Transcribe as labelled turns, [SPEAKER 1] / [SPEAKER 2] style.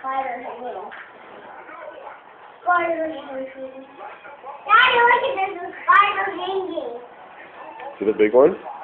[SPEAKER 1] spider hanging. Spider hanging. Daddy, look at there's a spider hanging.
[SPEAKER 2] See the big one?